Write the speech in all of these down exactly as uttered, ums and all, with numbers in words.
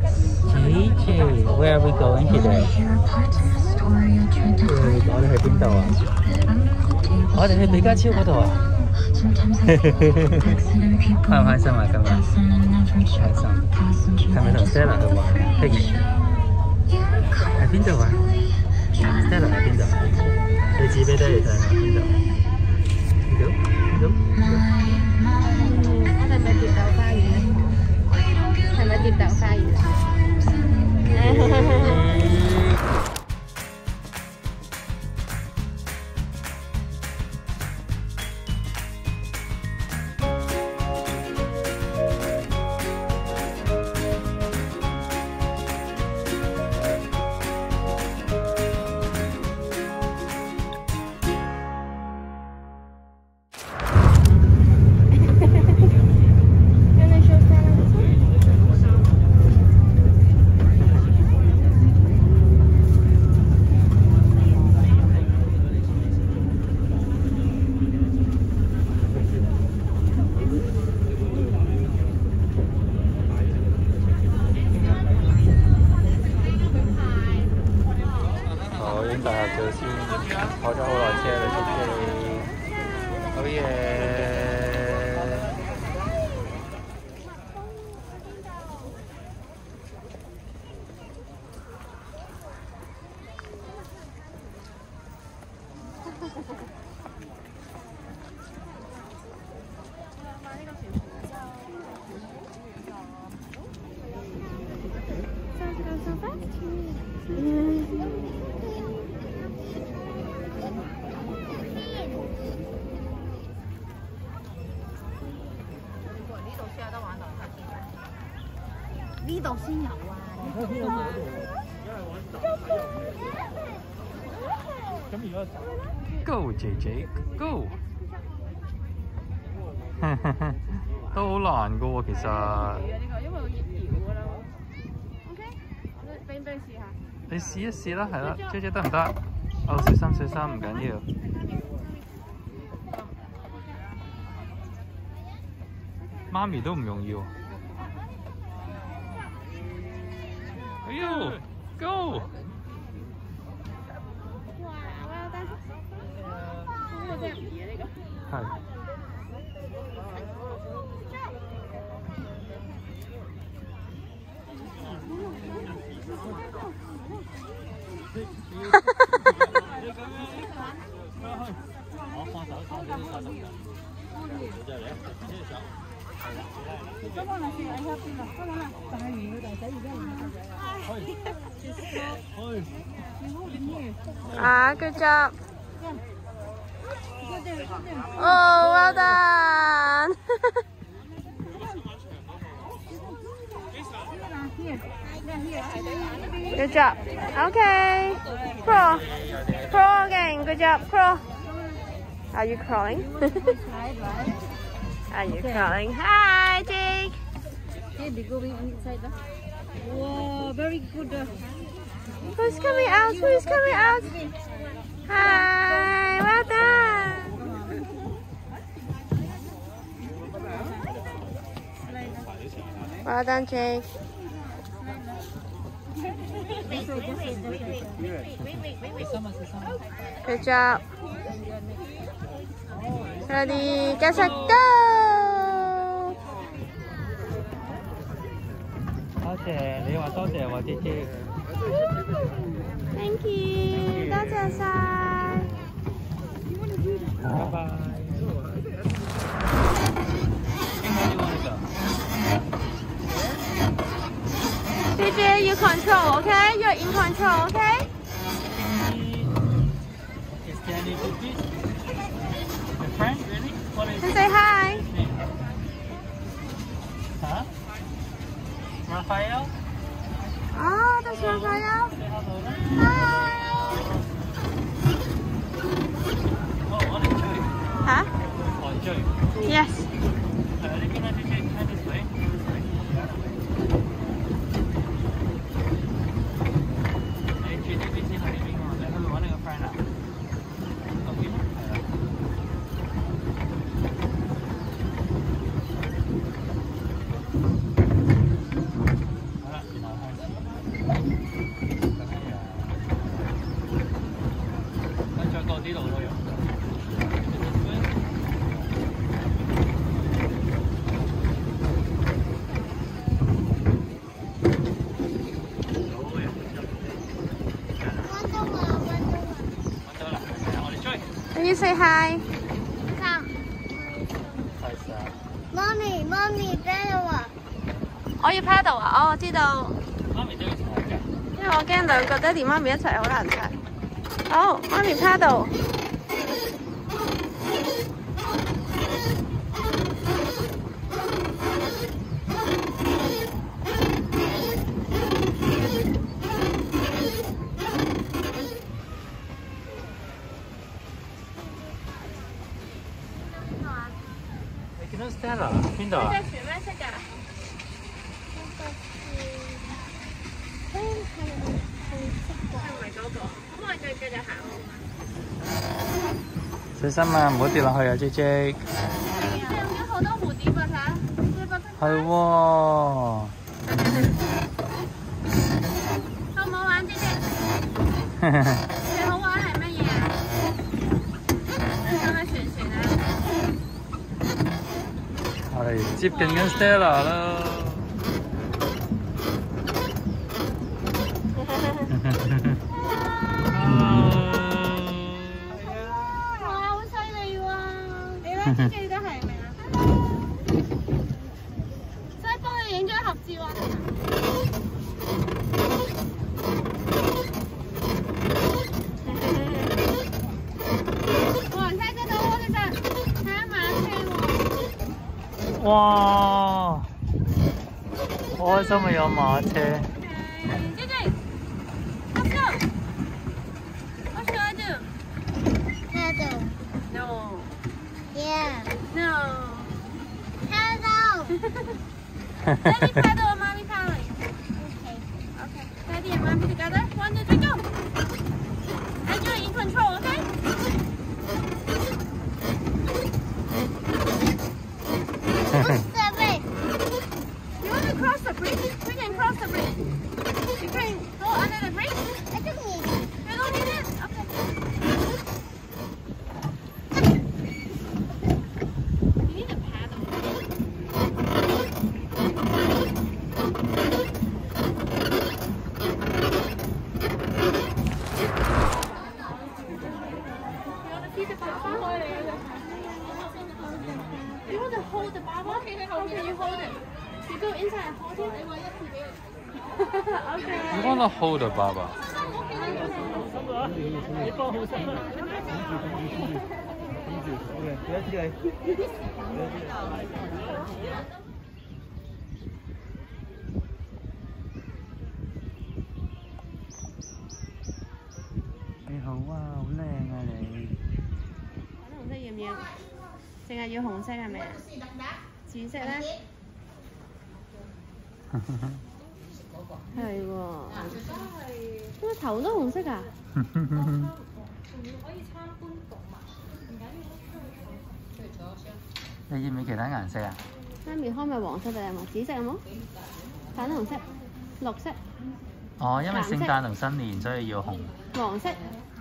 J J，where are we going today？ 我哋去邊度啊？我哋去比加超嗰度啊！開唔開心啊？今日開心。係咪同 Stella 去玩？Peggy 喺邊度啊 ？Stella 喺邊度？你指俾爹哋睇下邊度？見到？見到？ 我哋咪蝶豆花園咧？係咪蝶豆花園？大合照先，坐咗好耐車啦，司機，好嘢！呢度先有啊！咁如果 Go J J Go， 都好難噶喎，其實。呢個因為好熱㗎啦。OK， 我俾唔俾你試下？你試一試啦，係啦 ，J J 得唔得？哦，小心小心，唔緊要。媽咪都唔容易喎。哎呦 ，Go！ 哇，哇得，呢個真係唔易啊！呢個係。我放手，放手，放手。再嚟，接手。今晚嚟試喺一邊啦，今晚啦，大魚嘅大仔而家唔係大仔啊。Ah, good job. Oh, well done. Good job. Okay. Crawl. Crawl again. Good job. Crawl. Are you crawling? Are you crawling? Hi, Jake. Yeah, they go inside. Wow, very good. Who's coming out? Who's coming out? Hi, well done. Well done, Jake. Good job. Ready, get set, go! 多謝你話多謝喎，姐姐。Thank you， 多謝晒。拜拜。姐姐 you control, okay? You're in control, okay? And say hi. Huh? Raphael? Oh, that's Raphael. Hi. Oh, on Joy. Huh? On Joy. Yes. Uh, you can have to take hand this way. Hey, chị đi bên này bên ngoài để tôi揾你個 friend 啊。Okay. 好啦，然後 say hi。 媽咪，媽咪 paddle 啊！ 我要 paddle 啊！哦，我知道。 媽咪都要踩㗎。 因為我驚兩個爹哋媽咪一齊好難踩。好，媽咪 paddle。 見到 Stella 邊度啊？ 呢隻船咩色㗎？ 係唔係嗰個？ 咁我再繼續行。 小心啊，唔好跌落去啊 ，J J。 上面好多蝴蝶啊！睇， 係喎。 好唔好玩 ，J J？ 最好玩係乜嘢啊？上去船船啊！ 係接近緊 Stella 啦。 哇！好犀利喎！你咧記得係咪啊？所以幫佢影張合照啊！哇！睇得到喎，其實睇下馬車喎。 哇！好開心啊，有馬車。 J J, let's go. What should I do? paddle. No. Yeah. No. Paddle. Daddy paddle or mommy paddling? Okay. Okay. Daddy and mommy together. One, two, three, go. And you're in control, okay? Cross the bridge. You want to cross the bridge? We can cross the bridge. You can go under the bridge. I don't need it. You don't need it? Okay. You need a paddle. You want to hold the baba? How can you hold it? You go inside and hold it? Okay. You wanna hold the Baba? 你好啊，好靚啊你。 粉紅色要唔要？淨係要紅色係咪啊？紫色咧？係喎。哇！頭都紅色㗎？ 你要唔要其他顏色啊？ 媽咪開咪黃色定係冇？紫色有冇？粉紅色、綠色。 哦，因為聖誕同新年，所以要紅。 黃色。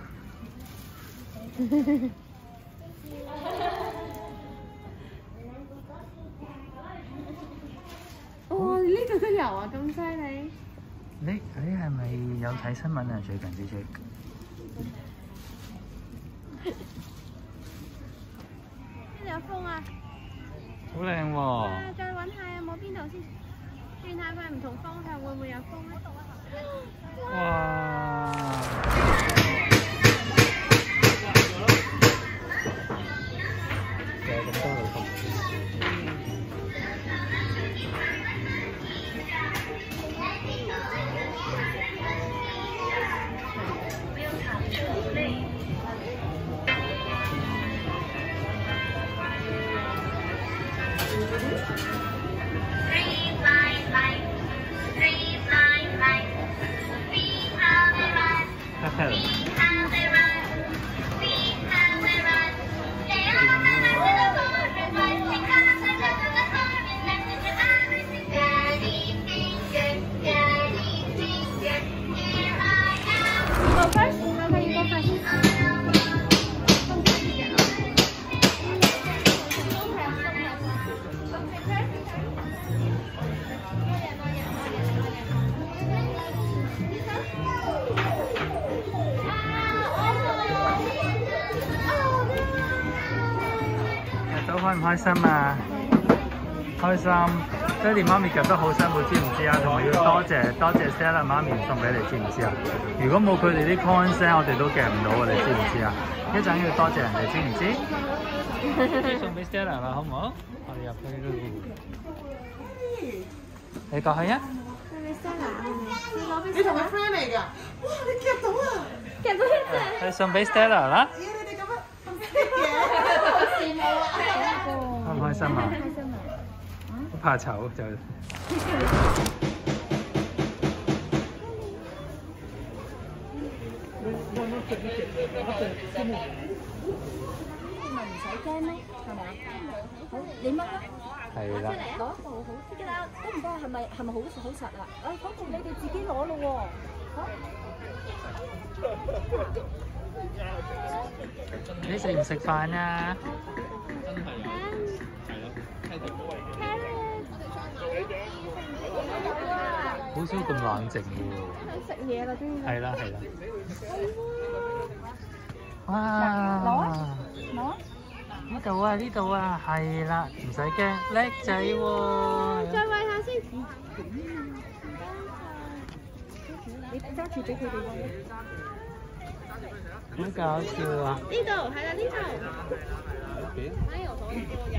哇！呢個都有啊，咁犀利！ 你你係咪有睇新聞啊？最近 J J 呢度有風啊！ 好靚喎！ 啊，再揾下有冇邊度先，轉下佢唔同方向會唔會有風咧？ 哇！有咁多女同學。 唔開心啊？開心。爹哋媽咪夾得好辛苦，知唔知啊？同埋要多謝多謝 Stella 媽咪送俾你，知唔知啊？如果冇佢哋啲 coins 咧，我哋都夾唔到啊！你知唔知啊？一陣要多謝人哋，知唔知？送俾 Stella 啦，好唔好？我哋入去咯。你過去啊！ 你同佢 friend 嚟㗎？哇！你夾到啊！ 夾到一隻。 係送俾 Stella 啦。 咦！你哋咁樣咁識嘅？ 好羨慕啊！ 開唔開心啊？ 開心啊！ 好怕醜就。 唔使驚咩？係咪？好，你掹啦。 係啦。 攞一部好啲㗎啦，都唔該係咪係咪好好實啊？誒，嗰部你哋自己攞咯喎。 你食唔食飯啊？好少咁冷靜喎。 食嘢啦，終於。 係啦係啦。哇！ 攞啊！攞啊！ 呢度啊呢度啊，係啦，唔使驚，叻仔喎！ 再餵下先。你揸住俾佢哋餵。 好搞笑啊！ 呢度係啦，呢度。哎呦，好有有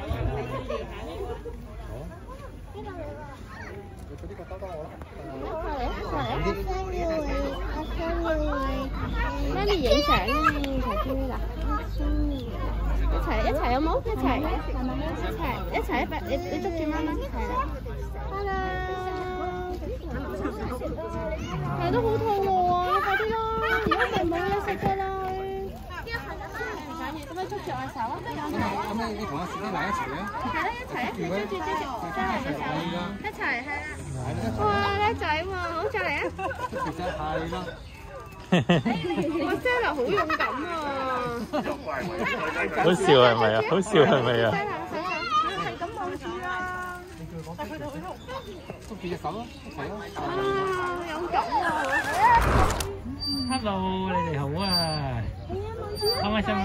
媽咪影相啊！頭先嗱，一齊一齊好冇？一齊一齊一齊一擺，你你捉住媽媽，係啦。Hello， 係都好肚餓啊！快啲啦，如果唔係冇嘢食㗎啦。咁樣捉住我手啊！咁你你同阿司機奶一齊啊？ 係啦，一齊一齊捉住捉住，揸嚟嘅時候，一齊係啦。哇，叻仔喎！好，再嚟啊！ 其實係咯。 哇 ，Stella 好勇敢啊！ 好笑係咪啊？好笑係咪啊？ 係咁望住啦。 捉住隻手咯，一齊咯。 啊，勇敢啊 ！Hello， 你哋好啊！開唔開心啊？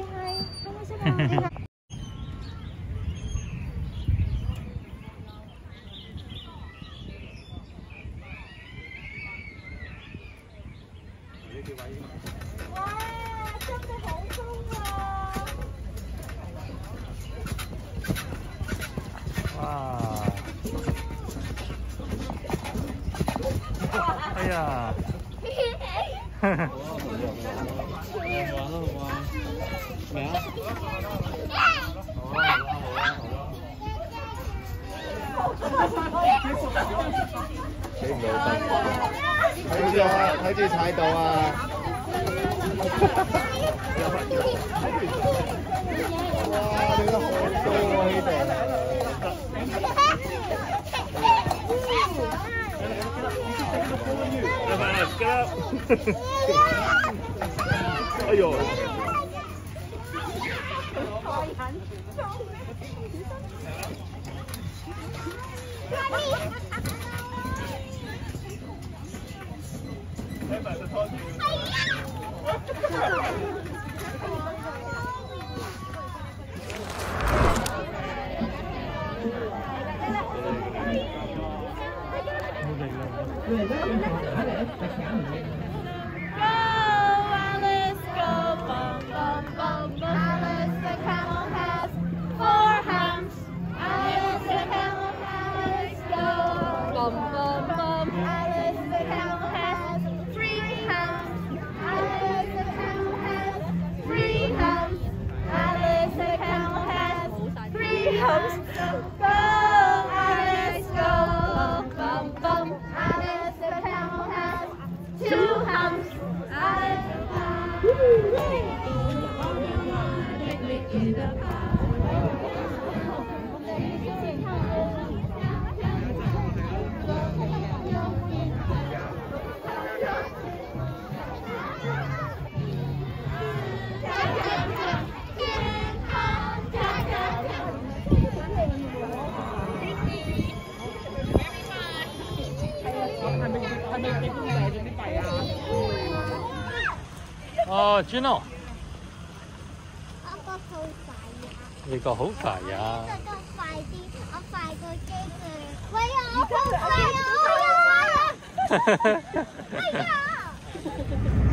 哇，真係好高啊！ 哇！哎呀！咩啊？睇唔到睇住啊！睇住踩到啊！哇！你都好高啊呢度！哎呦！哦 ，Juno。 嗰個兔仔啊！ 美國好快呀！ 都快啲，我快過機嘅。喂啊！我好快啊！我好快啊！哎呀！